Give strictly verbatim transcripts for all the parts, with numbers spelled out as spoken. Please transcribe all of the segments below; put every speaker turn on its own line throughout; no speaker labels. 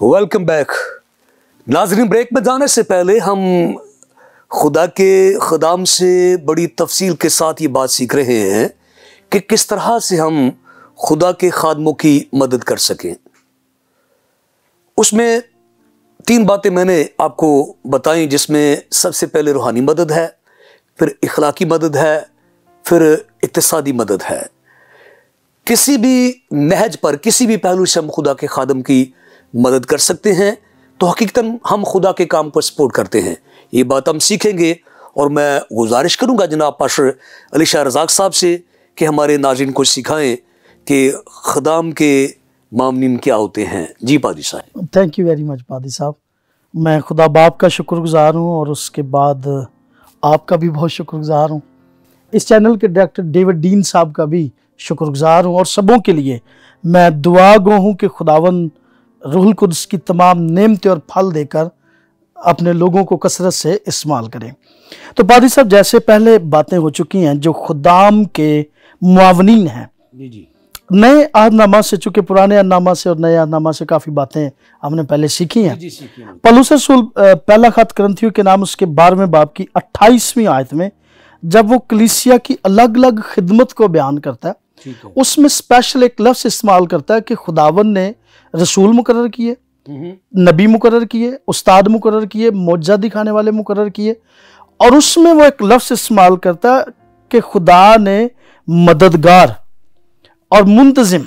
Welcome back नाज़रीन। Break में जाने से पहले हम खुदा के ख़ुदाम से बड़ी तफसील के साथ ये बात सीख रहे हैं कि किस तरह से हम खुदा के खादमों की मदद कर सकें। उसमें तीन बातें मैंने आपको बताई, जिसमें सबसे पहले रूहानी मदद है, फिर इखलाकी मदद है, फिर इक्तिसादी मदद है। किसी भी नहज पर, किसी भी पहलू से हम खुदा के खादम की मदद कर सकते हैं, तो हकीकतन हम खुदा के काम को सपोर्ट करते हैं। ये बात हम सीखेंगे और मैं गुजारिश करूंगा जनाब पाशर अली शाह रज़ाक साहब से कि हमारे नाज़रीन को सिखाएं कि ख़ुदाम के मामनीन क्या होते हैं। जी पादी साहब।
थैंक यू वेरी मच पादी साहब। मैं खुदा बाप का शुक्रगुजार हूँ और उसके बाद आपका भी बहुत शुक्रगुजार हूँ। इस चैनल के डायरेक्टर डेविड डीन साहब का भी शुक्रगुजार हूँ और सबों के लिए मैं दुआ गो हूँ कि खुदावन रूहुल कुद्स की तमाम नेमतें और फल देकर अपने लोगों को कसरत से इस्तेमाल करें। तो पादी साहब, जैसे पहले बातें हो चुकी हैं, जो खुदाम के मुआवनीन हैं
जी जी
नए अहदनामा से, चूंकि पुराने अहदनामा से और नए अहदनामा से काफ़ी बातें हमने पहले सीखी हैं।
जी सीखी हैं।
पौलुस रसूल पहला खत करंथियों के नाम उसके बारहवें बाब की अट्ठाईसवीं आयत में जब वो कलीसिया की अलग अलग खिदमत को बयान करता है,
है।
उसमें स्पेशल एक लफ्ज़ इस्तेमाल करता है कि खुदावन ने रसूल मुकर्रर किए, नबी मुकर्रर किए, उस्ताद मुकर्रर किए, मौजज़ा दिखाने वाले मुकर्रर किए, और उसमें वो एक लफ्ज़ इस्तेमाल करता है कि खुदा ने मददगार और मुंतजिम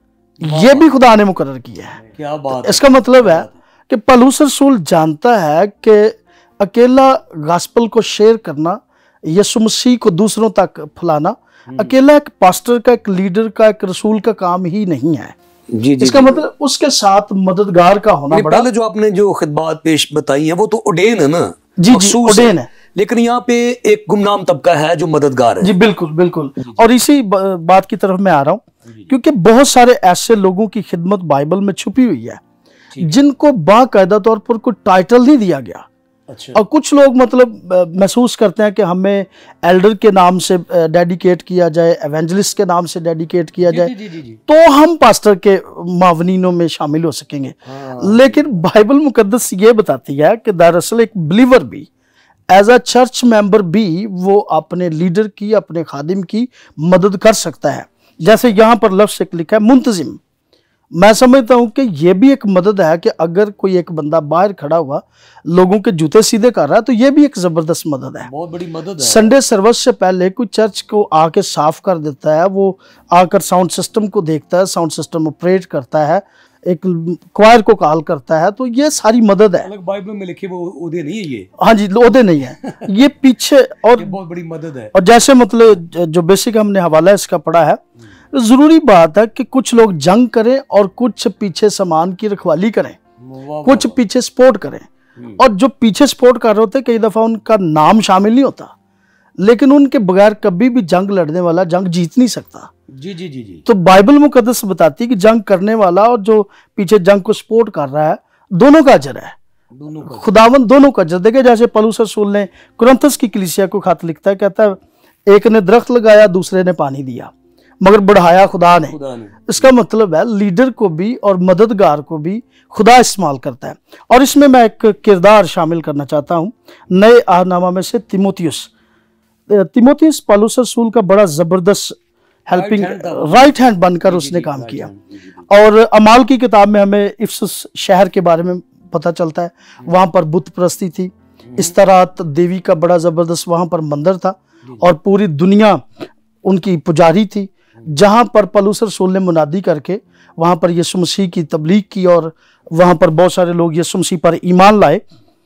ये भी खुदा ने मुकर्रर किया है।
क्या बात।
इसका मतलब है कि पौलुस रसूल जानता है कि अकेला गास्पल को शेयर करना, यीशु मसीह को दूसरों तक फैलाना, अकेला एक पास्टर का, एक लीडर का, एक रसूल का काम ही नहीं है।
जी जी
इसका
जी।
मतलब उसके साथ मददगार का होना बड़ा।
पहले जो आपने जो खिदमत पेश बताई है वो तो उडेन है ना।
जी जी
मखसूस
उडेन है,
लेकिन यहाँ पे एक गुमनाम तबका है जो मददगार है।
जी बिल्कुल बिल्कुल। और इसी ब- बात की तरफ मैं आ रहा हूँ, क्योंकि बहुत सारे ऐसे लोगों की खिदमत बाइबल में छुपी हुई है जिनको बाकायदा तौर पर कोई टाइटल नहीं दिया गया।
अच्छा।
और कुछ लोग मतलब अ, महसूस करते हैं कि हमें एल्डर के नाम से डेडिकेट किया जाए, एवेंजलिस्ट के नाम से डेडिकेट किया जाए,
जी, जी, जी, जी।
तो हम पास्टर के मावनीनों में शामिल हो सकेंगे।
हाँ।
लेकिन बाइबल मुकद्दस ये बताती है कि दरअसल एक बिलीवर भी, एज अ चर्च मेंबर भी, वो अपने लीडर की, अपने खादिम की मदद कर सकता है। जैसे यहाँ पर लफ्ज़ एक लिखा है मुंतजिम। मैं समझता हूँ कि ये भी एक मदद है कि अगर कोई एक बंदा बाहर खड़ा हुआ लोगों के जूते सीधे कर रहा है, तो ये भी एक ज़बरदस्त मदद है,
बहुत बड़ी मदद है।
संडे सर्विस से पहले कोई चर्च को आके साफ कर देता है, वो आकर साउंड सिस्टम को देखता है, साउंड सिस्टम ऑपरेट करता है, एक क्वायर को कॉल करता है, तो ये सारी मदद है।
अलग बाइबल में लिखे वो ओहदे नहीं है ये।
हाँ जी, ओहदे नहीं है ये पीछे। और
ये बहुत बड़ी मदद है।
और जैसे मतलब जो बेसिक हमने हवाला इसका पढ़ा है, जरूरी बात है कि कुछ लोग जंग करें और कुछ पीछे सामान की रखवाली करें, कुछ पीछे सपोर्ट करें। और जो पीछे सपोर्ट कर रहे होते कई दफा उनका नाम शामिल नहीं होता, लेकिन उनके बगैर कभी भी जंग लड़ने वाला जंग जीत नहीं सकता।
जी जी जी जी।
तो बाइबल मुकद्दस बताती है कि जंग करने वाला और जो पीछे जंग को सपोर्ट कर रहा है, दोनों का अजर है,
दोनों का
खुदावन दोनों का अजर देखे। जैसे पौलुस रसूल ने कुरिन्थस की कलीसिया को खत लिखता है, कहता है एक ने दरख्त लगाया, दूसरे ने पानी दिया, मगर बढ़ाया खुदा ने।
खुदा ने।
इसका मतलब है लीडर को भी और मददगार को भी खुदा इस्तेमाल करता है। और इसमें मैं एक किरदार शामिल करना चाहता हूँ नए अहदनामा में से, तिमोथियुस। तिमोथियुस पौलुस रसूल का बड़ा ज़बरदस्त हेल्पिंग राइट हैंड बनकर उसने काम किया। और अमाल की किताब में हमें इफसुस शहर के बारे में पता चलता है, वहाँ पर बुत परस्ती थी, इस्तरात देवी का बड़ा ज़बरदस्त वहाँ पर मंदिर था, और पूरी दुनिया उनकी पुजारी थी, जहाँ पर पौलुस रसूल ने मुनादी करके वहाँ पर यीशु मसीह की तबलीग की और वहाँ पर बहुत सारे लोग यीशु मसीह पर ईमान लाए।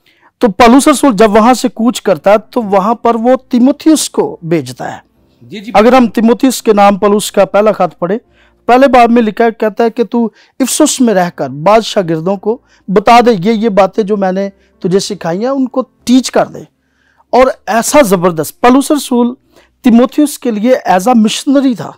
तो पौलुस रसूल जब वहाँ से कूच करता है तो वहाँ पर वो तिमोथियुस को भेजता है।
जी जी।
अगर हम तिमोथियुस के नाम पौलुस का पहला खत पढ़े, पहले बाब में लिखा है, कहता है कि तू इफसुस में रहकर बाद शागिर्दों को बता दे, ये ये बातें जो मैंने तुझे सिखाई हैं उनको टीच कर दे। और ऐसा ज़बरदस्त पौलुस रसूल तिमोथियुस के लिए एज अ मिशनरी था,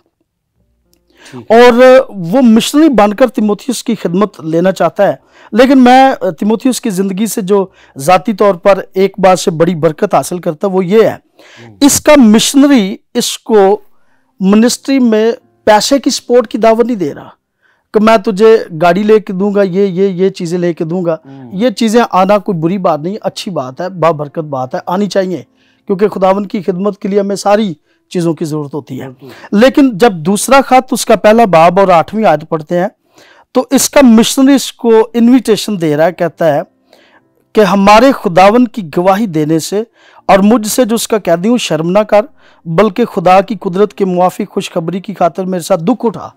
और वो मिशनरी बनकर तिमोथियुस की खिदमत लेना चाहता है। लेकिन मैं तिमोथियुस की ज़िंदगी से जो ज़ाती तौर पर एक बात से बड़ी बरकत हासिल करता वो ये है, इसका मिशनरी इसको मिनिस्ट्री में पैसे की सपोर्ट की दावत नहीं दे रहा, कि मैं तुझे गाड़ी लेके दूंगा, ये ये ये चीज़ें लेके दूंगा, ये चीज़ें आना कोई बुरी बात नहीं, अच्छी बात है, बाबरकत बात है, आनी चाहिए, क्योंकि खुदावन की खिदमत के लिए हमें सारी चीज़ों की ज़रूरत होती है। लेकिन जब दूसरा खत उसका पहला बाब और आठवीं आयत पढ़ते हैं तो इसका मिशनरीज को इन्विटेशन दे रहा है, कहता है कि हमारे खुदावन की गवाही देने से और मुझसे जो उसका कहती हूँ शर्म ना कर, बल्कि खुदा की कुदरत के मुआफिक खुशखबरी की खातिर मेरे साथ दुख उठा।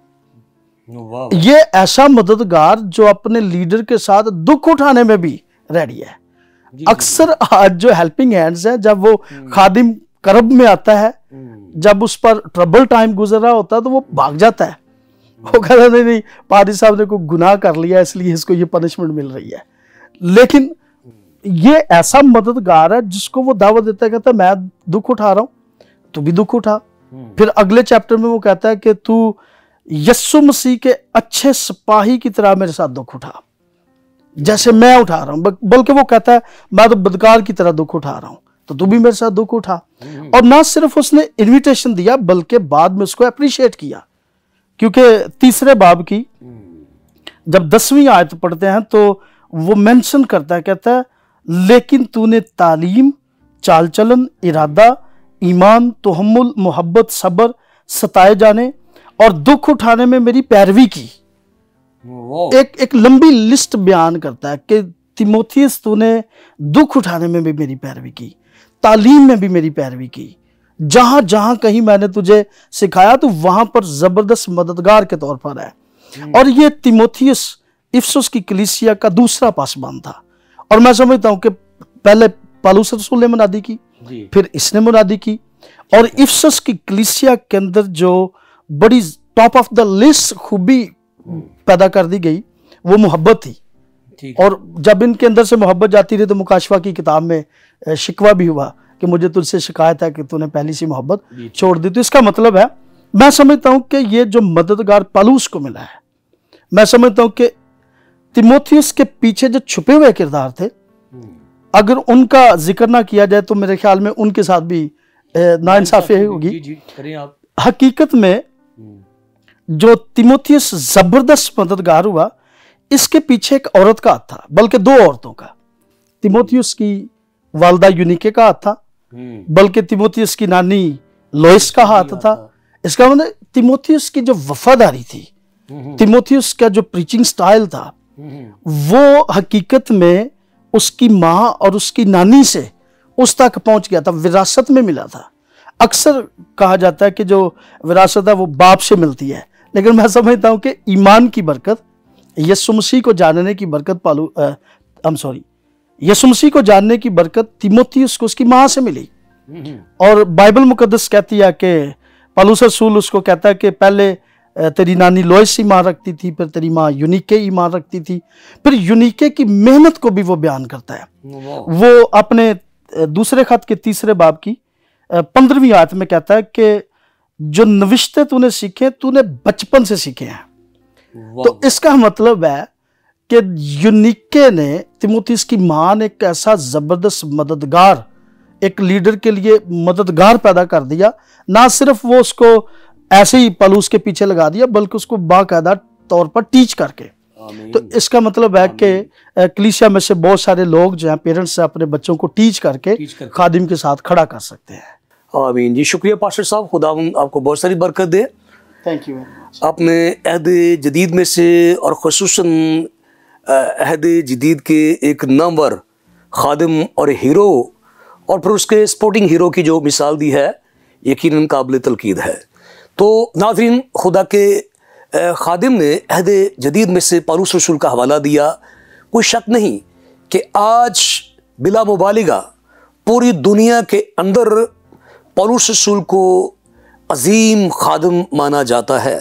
ये ऐसा मददगार जो अपने लीडर के साथ दुख उठाने में भी रेडी है। अक्सर आज जो हेल्पिंग हैंड्स है, जब वो खादिम करब में आता है, जब उस पर ट्रबल टाइम गुजर रहा होता है तो वो भाग जाता है, वो कहता नहीं नहीं पादरी साहब ने कोई गुनाह कर लिया इसलिए इसको ये पनिशमेंट मिल रही है। लेकिन ये ऐसा मददगार है जिसको वो दावत देता है, कहता है मैं दुख उठा रहा हूं, तू भी दुख उठा। फिर अगले चैप्टर में वो कहता है कि तू यीशु मसीह के अच्छे सिपाही की तरह मेरे साथ दुख उठा, जैसे मैं उठा रहा हूं। बल्कि वो कहता है मैं तो बदकार की तरह दुख उठा रहा हूं, तो तू भी मेरे साथ दुख उठा। और ना सिर्फ उसने इनविटेशन दिया बल्कि बाद में उसको अप्रिशिएट किया, क्योंकि तीसरे बाब की जब दसवीं आयत पढ़ते हैं तो वो मेंशन करता है, कहता है लेकिन तूने तालीम, चाल चलन, इरादा, ईमान, तोहम्मुल, मोहब्बत, सब्र, सताए जाने और दुख उठाने में मेरी पैरवी की। एक एक लंबी लिस्ट बयान करता है कि तिमोथियस तूने दुख उठाने में भी मेरी पैरवी की, तालीम में भी मेरी पैरवी की, जहां जहां कहीं मैंने तुझे सिखाया तो वहां पर जबरदस्त मददगार के तौर पर है। और ये तिमोथियस इफसुस की कलीसिया का दूसरा पासबान था। और मैं समझता हूं कि पहले पौलुस रसूल ने मुनादी की, फिर इसने मुनादी की, और इफसुस की कलीसिया के अंदर जो बड़ी टॉप ऑफ द लिस्ट खूबी पैदा कर दी गई वो मोहब्बत थी। और जब इनके अंदर से मोहब्बत जाती रही तो मुकाशवा की किताब में शिकवा भी हुआ कि मुझे तुझसे शिकायत है कि तूने पहली सी मोहब्बत छोड़ दी। तो इसका मतलब है, मैं समझता हूं कि ये जो मददगार पौलुस को मिला है, मैं समझता हूं कि तिमोथियस के पीछे जो छुपे हुए किरदार थे, अगर उनका जिक्र ना किया जाए तो मेरे ख्याल में उनके साथ भी नाइंसाफी होगी। हकीकत में जो तिमोथियस जबरदस्त मददगार हुआ, इसके पीछे एक औरत का हाथ था, बल्कि दो औरतों का। तिमोथियस की वालदा यूनिके का हाथ था, बल्कि तिमोथियस की नानी लोइस का हाथ था। इसका मतलब तिमोथियस की जो वफादारी थी, तिमोथियस का जो प्रीचिंग स्टाइल था, वो हकीकत में उसकी माँ और उसकी नानी से उस तक पहुंच गया था, विरासत में मिला था। अक्सर कहा जाता है कि जो विरासत है वो बाप से मिलती है, लेकिन मैं समझता हूं कि ईमान की बरकत, यीशु मसीह को जानने की बरकत पालू आई एम सॉरी यीशु मसीह को जानने की बरकत तिमोथियस को उसकी माँ से मिली। और बाइबल मुकद्दस कहती है कि पौलुस रसूल उसको कहता है कि पहले तेरी नानी लोइस ईमान रखती थी, फिर तेरी माँ यूनिके ईमान रखती थी। फिर यूनिके की मेहनत को भी वो बयान करता है। वो अपने दूसरे खत के तीसरे बाब की पंद्रहवीं आयत में कहता है कि जो नविश्ते तूने सीखे तूने बचपन से सीखे हैं। तो इसका मतलब है कि यूनिके ने, तिमोथियस की मां ने एक ऐसा जबरदस्त मददगार, एक लीडर के लिए मददगार पैदा कर दिया। ना सिर्फ वो उसको ऐसे ही पौलुस के पीछे लगा दिया, बल्कि उसको बाकायदा तौर पर टीच करके। तो इसका मतलब है कि कलीसिया में से बहुत सारे लोग जो हैं, पेरेंट्स अपने बच्चों को टीच करके, टीच करके खादिम के साथ खड़ा कर सकते हैं।
आमीन जी, शुक्रिया पास्टर साहब, खुदावंद आपको बहुत सारी बरकत दे।
Thank you.
आपने अहद जदीद में से और खुसूसन अहद जदीद के एक नामवर खादिम और हीरो और फिर उसके स्पोर्टिंग हीरो की जो मिसाल दी है, यकीनन काबिल तलकीद है। तो नाज़रीन, खुदा के खादिम ने अहद जदीद में से पौलुस रसूल का हवाला दिया। कोई शक नहीं कि आज बिला मुबालिगा पूरी दुनिया के अंदर पौलुस रसूल को अजीम खादिम माना जाता है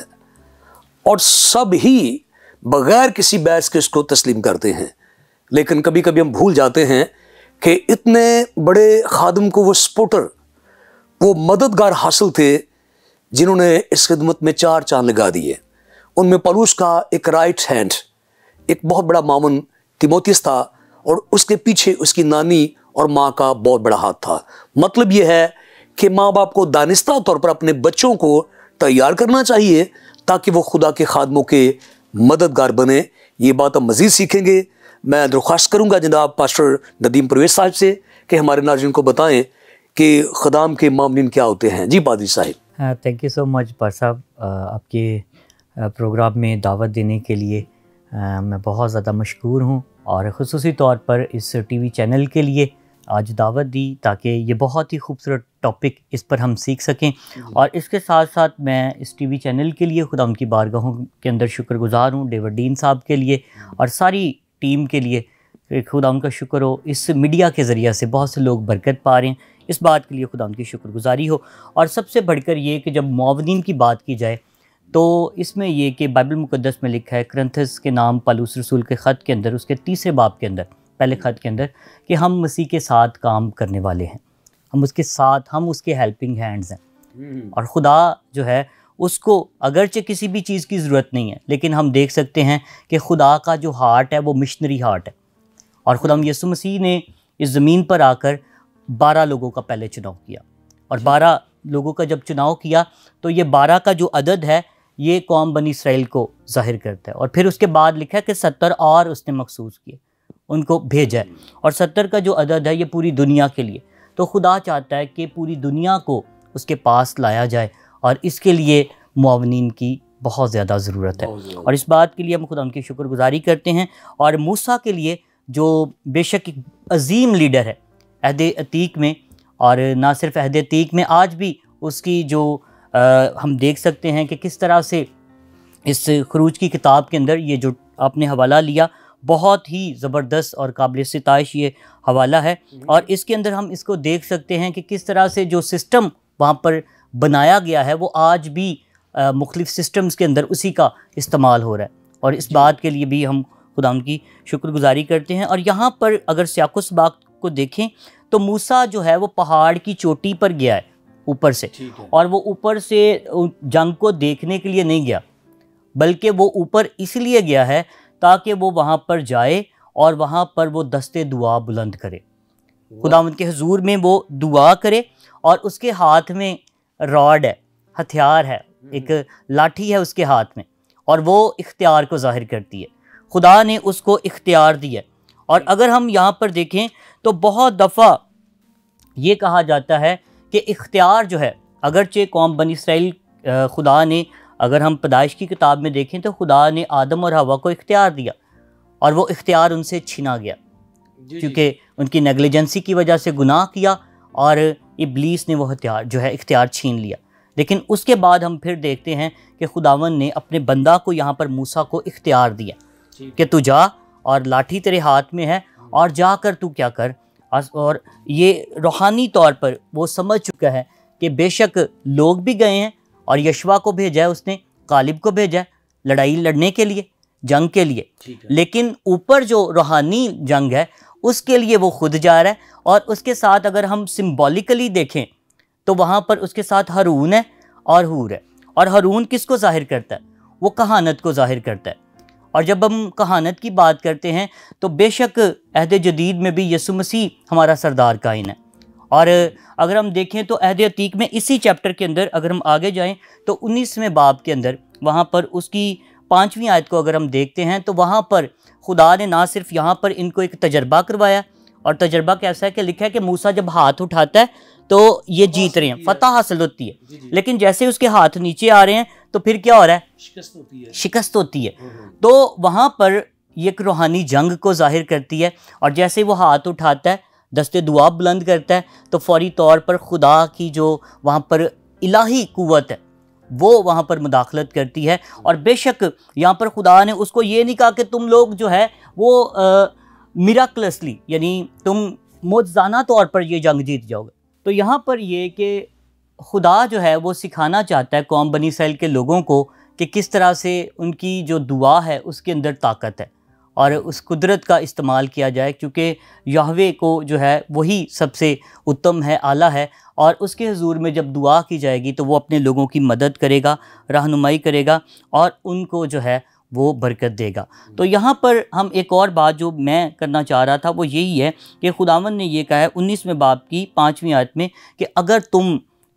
और सब ही बगैर किसी बहस के इसको तस्लीम करते हैं। लेकिन कभी कभी हम भूल जाते हैं कि इतने बड़े खादिम को वो सपोर्टर, वो मददगार हासिल थे जिन्होंने इस खिदमत में चार चांद लगा दिए। उनमें पौलुस का एक राइट हैंड, एक बहुत बड़ा मामून तिमोथियस था और उसके पीछे उसकी नानी और माँ का बहुत बड़ा हाथ था। मतलब यह है कि माँ बाप को दानिस्ता तौर पर अपने बच्चों को तैयार करना चाहिए ताकि वो खुदा के खादमों के मददगार बने। ये बात हम मज़ीद सीखेंगे। मैं दरख्वास्त करूँगा जनाब पास्टर नदीम परवेज़ साहब से कि हमारे नाज़रीन को बताएं कि ख़ुदाम के मामलीन क्या होते हैं। जी पादरी साहिब।
थैंक यू सो मच पार साहब, आपके प्रोग्राम में दावत देने के लिए आ, मैं बहुत ज़्यादा मशकूर हूँ, और ख़ुसूसी तौर पर इस टीवी चैनल के लिए आज दावत दी ताकि ये बहुत ही खूबसूरत टॉपिक इस पर हम सीख सकें। और इसके साथ साथ मैं इस टीवी चैनल के लिए खुदा उनकी बारगाहों के अंदर शुक्रगुज़ार हूँ, डेविड डीन साहब के लिए और सारी टीम के लिए खुदा उनका शुक्र हो। इस मीडिया के ज़रिए से बहुत से लोग बरकत पा रहे हैं, इस बात के लिए खुदा उनकी शुक्रगुज़ारी हो। और सबसे बढ़कर ये कि जब मुआवनीन की बात की जाए तो इसमें ये कि बाइबल मुक़द्दस में लिखा है कुरिन्थियों के नाम पौलुस रसूल के ख़त के अंदर, उसके तीसरे बाब के अंदर, पहले ख़त के अंदर, कि हम मसीह के साथ काम करने वाले हैं, हम उसके साथ, हम उसके हेल्पिंग हैंड्स हैं। और खुदा जो है उसको अगरचे किसी भी चीज़ की ज़रूरत नहीं है, लेकिन हम देख सकते हैं कि खुदा का जो हार्ट है वो मिशनरी हार्ट है। और खुदा यीशु मसीह ने इस ज़मीन पर आकर बारह लोगों का पहले चुनाव किया, और बारह लोगों का जब चुनाव किया तो ये बारह का जो अदद है ये कौम बनी इसराइल को ज़ाहिर करता है। और फिर उसके बाद लिखा है कि सत्तर और उसने मखसूस किए, उनको भेजा है, और सत्तर का जो अदद है ये पूरी दुनिया के लिए। तो खुदा चाहता है कि पूरी दुनिया को उसके पास लाया जाए, और इसके लिए मुआवनीन की बहुत ज़्यादा ज़रूरत है। और इस बात के लिए हम खुदा उनकी शुक्रगुजारी करते हैं। और मूसा के लिए जो बेशक एक अजीम लीडर है अहद अतीक में, और ना सिर्फ अहद अतीक में, आज भी उसकी जो आ, हम देख सकते हैं कि किस तरह से इस खरूज की किताब के अंदर ये जो आपने हवाला लिया बहुत ही ज़बरदस्त और काबिल सिताइश ये हवाला है। और इसके अंदर हम इसको देख सकते हैं कि किस तरह से जो सिस्टम वहाँ पर बनाया गया है वो आज भी मुख्तलिफ़ सिस्टम्स के अंदर उसी का इस्तेमाल हो रहा है। और इस बात के लिए भी हम खुदा उनकी शुक्रगुजारी करते हैं। और यहाँ पर अगर सियाकुस बाग को देखें तो मूसा जो है वो पहाड़ की चोटी पर गया है ऊपर से, और वो ऊपर से जंग को देखने के लिए नहीं गया, बल्कि वो ऊपर इसलिए गया है ताकि वो वहाँ पर जाए और वहाँ पर वो दस्ते दुआ बुलंद करे, खुदावंद के हुजूर में वो दुआ करे। और उसके हाथ में रॉड है, हथियार है, एक लाठी है उसके हाथ में, और वो इख्तियार को ज़ाहिर करती है। खुदा ने उसको इख्तियार दिया। और अगर हम यहाँ पर देखें तो बहुत दफ़ा ये कहा जाता है कि इख्तियार जो है, अगरचे कौम बनी इसराइल खुदा ने, अगर हम पैदाइश की किताब में देखें तो खुदा ने आदम और हवा को इख्तियार दिया, और वो इख्तियार उनसे छीना गया क्योंकि उनकी नेग्लिजेंसी की वजह से गुनाह किया, और इब्लीस ने वो हथियार जो है इख्तियार छीन लिया। लेकिन उसके बाद हम फिर देखते हैं कि खुदावन ने अपने बंदा को, यहाँ पर मूसा को इख्तियार दिया कि तू जा, और लाठी तेरे हाथ में है, और जाकर तू क्या कर। और ये रूहानी तौर पर वो समझ चुका है कि बेशक लोग भी गए हैं, और यशवा को भेजा है उसने, कालिब को भेजा है लड़ाई लड़ने के लिए, जंग के लिए, लेकिन ऊपर जो रूहानी जंग है उसके लिए वो खुद जा रहा है। और उसके साथ अगर हम सिम्बॉलिकली देखें तो वहाँ पर उसके साथ हारून है और हूर है। और हारून किसको जाहिर करता है? वो कहानत को जाहिर करता है। और जब हम कहानत की बात करते हैं तो बेशक अहद जदीद में भी यीशु मसीह हमारा सरदार कायन है। और अगर हम देखें तो अहद अतीक में इसी चैप्टर के अंदर अगर हम आगे जाएं तो उन्नीसवें बाब के अंदर वहाँ पर उसकी पाँचवीं आयत को अगर हम देखते हैं तो वहाँ पर खुदा ने ना सिर्फ यहाँ पर इनको एक तजर्बा करवाया, और तजर्बा कैसा है कि लिखा है कि मूसा जब हाथ उठाता है तो ये जीत रहे हैं, फतह हासिल होती है, लेकिन जैसे उसके हाथ नीचे आ रहे हैं तो फिर क्या हो रहा है? शिकस्त होती है, शिकस्त होती है। तो वहाँ पर ये एक रूहानी जंग को जाहिर करती है। और जैसे वो हाथ उठाता है, दस्ते दुआ बुलंद करता है, तो फौरी तौर पर खुदा की जो वहाँ पर इलाही कुव्वत है वो वहाँ पर मुदाखलत करती है। और बेशक यहाँ पर खुदा ने उसको ये नहीं कहा कि तुम लोग जो है वो मिराकलसली, यानी तुम मौजज़ाना तौर पर ये जंग जीत जाओगे। तो यहाँ पर ये कि खुदा जो है वो सिखाना चाहता है कौम बनी इसराइल के लोगों को कि किस तरह से उनकी जो दुआ है उसके अंदर ताकत है, और उस कुदरत का इस्तेमाल किया जाए, क्योंकि यहवे को जो है वही सबसे उत्तम है, आला है। और उसके हुजूर में जब दुआ की जाएगी तो वो अपने लोगों की मदद करेगा, रहनुमाई करेगा, और उनको जो है वो बरकत देगा। तो यहाँ पर हम एक और बात जो मैं करना चाह रहा था वो यही है कि खुदावन ने ये कहा है उन्नीसवें बाब की पाँचवीं आयत में कि अगर तुम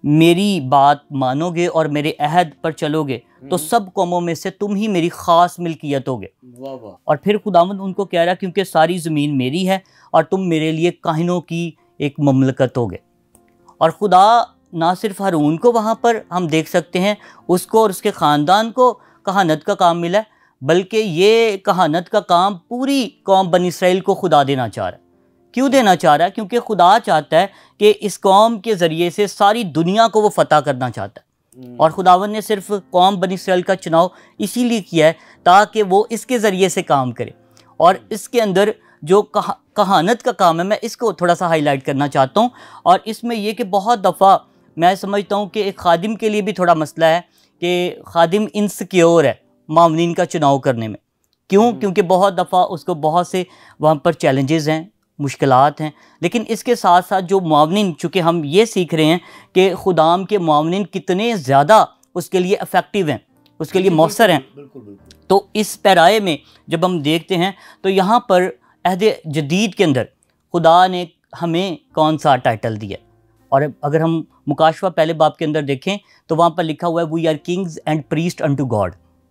मेरी बात मानोगे और मेरे अहद पर चलोगे तो सब कौमों में से तुम ही मेरी ख़ास मिल्कियत होगे।
वाह वाह।
और फिर खुदावंद उनको कह रहा है क्योंकि सारी ज़मीन मेरी है और तुम मेरे लिए काहिनों की एक ममलकत होगे। और खुदा ना सिर्फ हारून को वहाँ पर हम देख सकते हैं, उसको और उसके ख़ानदान को कहानत का काम मिला है, बल्कि ये कहानत का काम पूरी कौम बनी इसराइल को खुदा देना चाह रहा है। क्यों देना चाह रहा है? क्योंकि खुदा चाहता है कि इस कौम के ज़रिए से सारी दुनिया को वो फतह करना चाहता है। और खुदावन ने सिर्फ कौम बनी इसराइल का चुनाव इसीलिए किया है ताकि वो इसके ज़रिए से काम करे। और इसके अंदर जो कहा, कहानत का काम है, मैं इसको थोड़ा सा हाईलाइट करना चाहता हूँ। और इसमें यह कि बहुत दफ़ा मैं समझता हूँ कि एक खादिम के लिए भी थोड़ा मसला है कि खादिम इनसिक्योर है मामलीन का चुनाव करने में। क्यों? क्योंकि बहुत दफ़ा उसको बहुत से वहाँ पर चैलेंजेस हैं, मुश्किलात हैं। लेकिन इसके साथ साथ जो मुआवनिन, चूँकि हम ये सीख रहे हैं कि खुदाम के मुआवनिन कितने ज़्यादा उसके लिए इफ़ेक्टिव हैं, उसके लिए मौसर हैं। तो इस पैराए में जब हम देखते हैं तो यहाँ पर अहद जदीद के अंदर खुदा ने हमें कौन सा टाइटल दिया। और अगर हम मुकाशवा पहले बाब के अंदर देखें तो वहाँ पर लिखा हुआ है we are kings and priest unto God.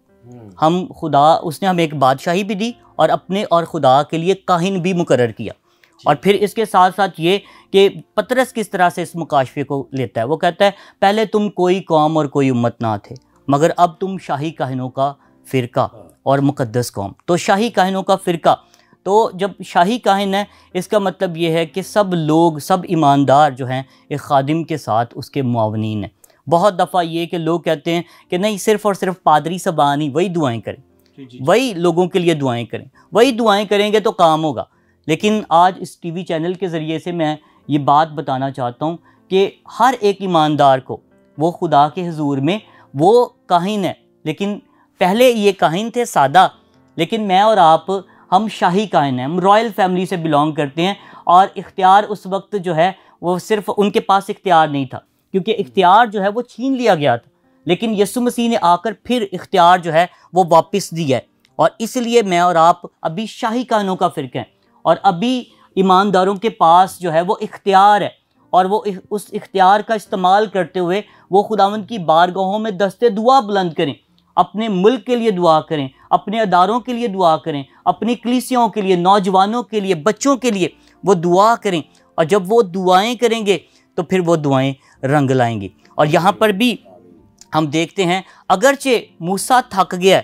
हम खुदा, उसने हमें एक बादशाही भी दी और अपने और खुदा के लिए काहिन भी मुकर्रर किया। और फिर इसके साथ साथ ये कि पतरस किस तरह से इस मुकाशफे को लेता है। वो कहता है पहले तुम कोई कौम और कोई उम्मत ना थे, मगर अब तुम शाही काहिनों का फ़िरका और मुक़द्दस कौम। तो शाही काहिनों का फ़िरका, तो जब शाही काहिन है इसका मतलब ये है कि सब लोग, सब ईमानदार जो हैं एक खादिम के साथ उसके मुआवनीन हैं। बहुत दफ़ा ये कि लोग कहते हैं कि नहीं, सिर्फ़ और सिर्फ पादरी सबान ही वही दुआएं करें, वही लोगों के लिए दुआएं करें, वही दुआएं करेंगे तो काम होगा। लेकिन आज इस टीवी चैनल के ज़रिए से मैं ये बात बताना चाहता हूँ कि हर एक ईमानदार को वो खुदा के हुजूर में वो काहिन है। लेकिन पहले ये काहिन थे सादा, लेकिन मैं और आप हम शाही काहिन हैं, हम रॉयल फैमिली से बिलोंग करते हैं। और इख्तियार उस वक्त जो है वो सिर्फ उनके पास इख्तियार नहीं था, क्योंकि इख्तियार जो है वो छीन लिया गया था। लेकिन यीशु मसीह ने आकर फिर इख्तियार जो है वो वापस दिया है। और इसलिए मैं और आप अभी शाही काहिनों का फ़िरका हैं और अभी ईमानदारों के पास जो है वो इख्तियार है। और वो उस इख्तियार का इस्तेमाल करते हुए वो खुदावंद की बारगाहों में दस्ते दुआ बुलंद करें, अपने मुल्क के लिए दुआ करें, अपने अदारों के लिए दुआ करें, अपनी कलीसियाओं के लिए, नौजवानों के लिए, बच्चों के लिए वो दुआ करें। और जब वो दुआएं करेंगे तो फिर वो दुआएं रंग लाएंगी। और यहाँ पर भी हम देखते हैं अगरचे मूसा थक गया,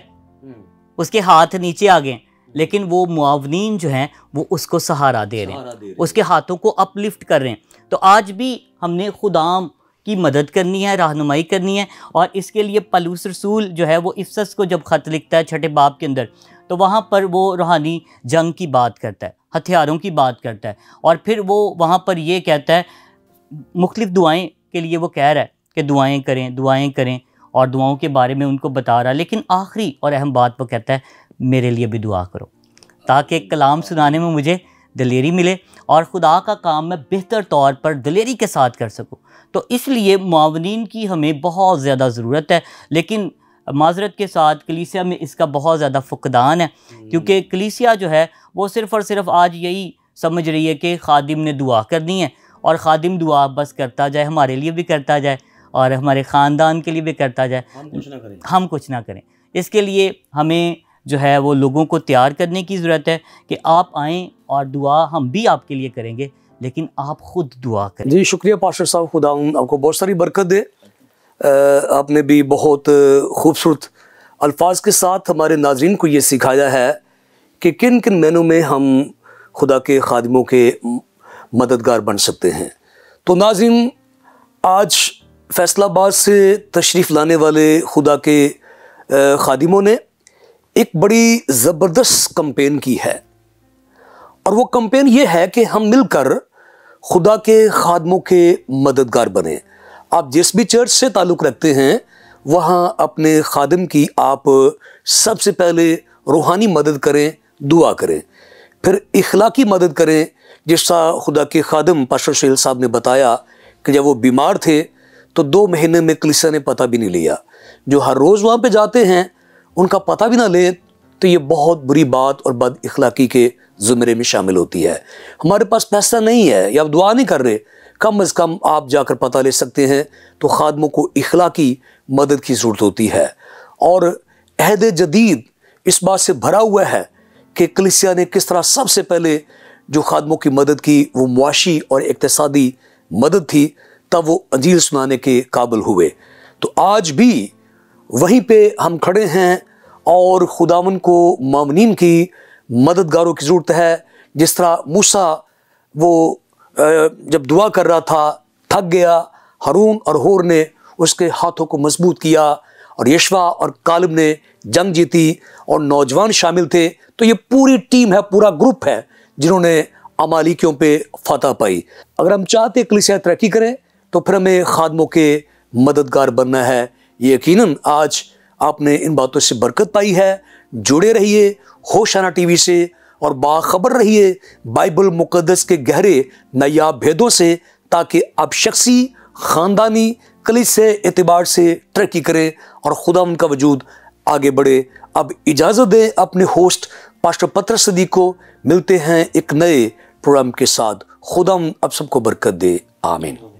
उसके हाथ नीचे आ गए, लेकिन वो मुआवनीन जो हैं वो उसको सहारा दे रहे हैं, उसके हाथों को अपलिफ्ट कर रहे हैं। तो आज भी हमने खुदाम की मदद करनी है, रहनुमाई करनी है। और इसके लिए पलूस रसूल जो है वो इफसस को जब ख़त लिखता है छठे बाब के अंदर, तो वहाँ पर वो रूहानी जंग की बात करता है, हथियारों की बात करता है। और फिर वो वहाँ पर ये कहता है, मुख्तलिफ़ दुआएं के लिए वो कह रहा है कि दुआएं करें, दुआएं करें, और दुआओं के बारे में उनको बता रहा है। लेकिन आखिरी और अहम बात वो कहता है, मेरे लिए भी दुआ करो ताकि कलाम सुनाने में मुझे दिलेरी मिले और खुदा का काम मैं बेहतर तौर पर दिलेरी के साथ कर सकूं। तो इसलिए मुआवनीन की हमें बहुत ज़्यादा ज़रूरत है। लेकिन माजरत के साथ कलीसिया में इसका बहुत ज़्यादा फुकदान है, क्योंकि कलीसिया जो है वो सिर्फ़ और सिर्फ आज यही समझ रही है कि खादिम ने दुआ करनी है और ख़ादिम दुआ बस करता जाए, हमारे लिए भी करता जाए और हमारे ख़ानदान के लिए भी करता जाए, हम कुछ ना करें हम कुछ ना करें इसके लिए हमें जो है वो लोगों को तैयार करने की ज़रूरत है कि आप आएँ और दुआ हम भी आपके लिए करेंगे, लेकिन आप ख़ुद दुआ करें।
जी शुक्रिया पास्टर साहब, खुदा आपको बहुत सारी बरकत दे। आपने भी बहुत खूबसूरत अल्फाज के साथ हमारे नाज़रीन को ये सिखाया है कि किन किन मैनों में हम खुदा के खादिमों के मददगार बन सकते हैं। तो नाज़रीन, आज फैसलाबाद से तशरीफ़ लाने वाले खुदा के खादिमों ने एक बड़ी ज़बरदस्त कैंपेन की है, और वो कैंपेन ये है कि हम मिलकर खुदा के खादमों के मददगार बने। आप जिस भी चर्च से ताल्लुक़ रखते हैं वहाँ अपने खादिम की आप सबसे पहले रूहानी मदद करें, दुआ करें, फिर इखलाकी मदद करें। जिसका खुदा के खादिम पास्टर शेल साहब ने बताया कि जब वो बीमार थे तो दो महीने में कलीसिया ने पता भी नहीं लिया। जो हर रोज़ वहाँ पे जाते हैं उनका पता भी ना लें तो ये बहुत बुरी बात और बद इखलाकी के ज़ुमरे में शामिल होती है। हमारे पास पैसा नहीं है या आप दुआ नहीं कर रहे, कम अज़ कम आप जाकर पता ले सकते हैं, तो खादमों को इखलाकी मदद की ज़रूरत होती है। और अहद जदीद इस बात से भरा हुआ है कि कलीसिया ने किस तरह सबसे पहले जो खादमों की मदद की वो मुआशी और इक्तिसादी मदद थी, तब वो अंजील सुनाने के काबिल हुए। तो आज भी वहीं पे हम खड़े हैं और खुदावन को मामनीन की मददगारों की ज़रूरत है। जिस तरह मूसा वो जब दुआ कर रहा था थक गया, हारून और होर ने उसके हाथों को मजबूत किया और यशवा और कालिब ने जंग जीती और नौजवान शामिल थे। तो ये पूरी टीम है, पूरा ग्रुप है जिन्होंने अमालिकियों पे फतह पाई। अगर हम चाहते कलीसिया तरक्की करें तो फिर हमें खादमों के मददगार बनना है। ये यकीनन आज आपने इन बातों से बरकत पाई है। जुड़े रहिए होशाना टीवी से और बाखबर रहिए बाइबल मुकद्दस के गहरे नायाब भेदों से, ताकि आप शख्सी ख़ानदानी कलीसिया एतबार से तरक्की करें और खुदा उनका वजूद आगे बढ़े। अब इजाज़त दें अपने होस्ट पास्टर पतरस सदीक को। मिलते हैं एक नए प्रोग्राम के साथ। खुदा अब सबको बरकत दे। आमीन।